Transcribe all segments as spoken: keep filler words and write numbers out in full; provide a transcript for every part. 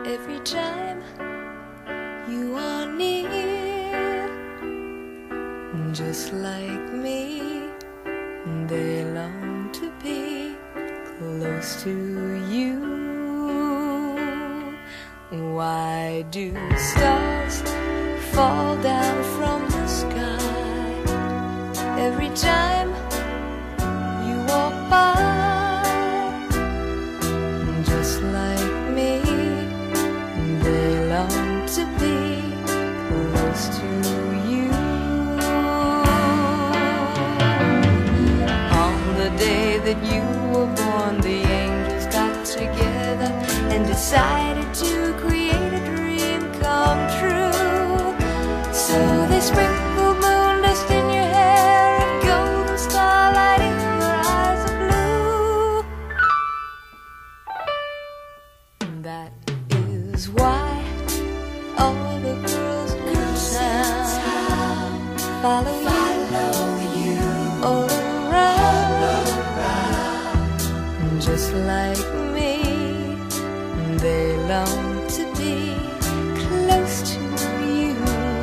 every time you are near. Just like me, they long to be close to you. Why do stars fall down from the sky every time you walk by? Just like me, they long to be close to you. On the day that you were born, the angels got together and decided to create a dream come true. So they sprinkled moon dust in your hair and golden starlight in your eyes of blue. That is why all the girls in town follow you all around. Just like me, they long to be close to you.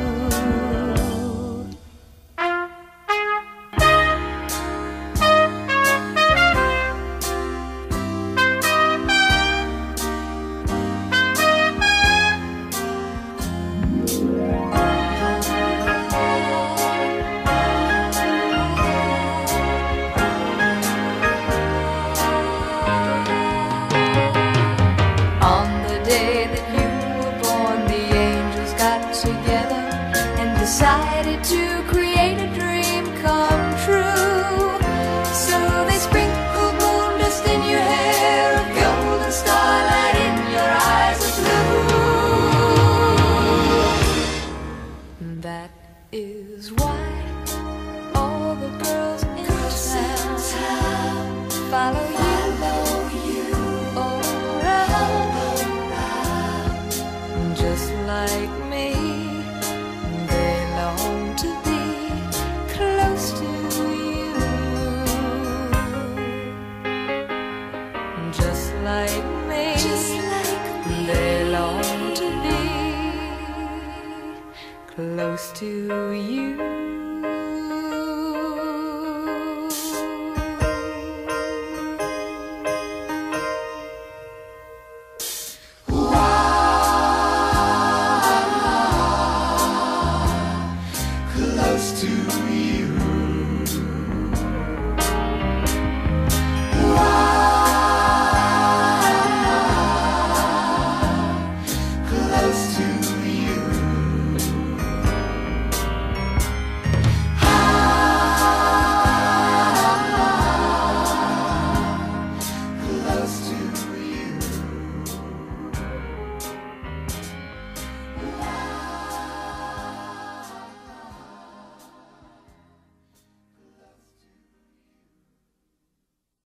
Together and decided to create a dream come true. So they sprinkled moon dust in your hair, a golden starlight in your eyes of blue. That is why all the girls in town follow you all around. Just like me, they long to be close to you. Just like me, Just like me. They long to be close to you.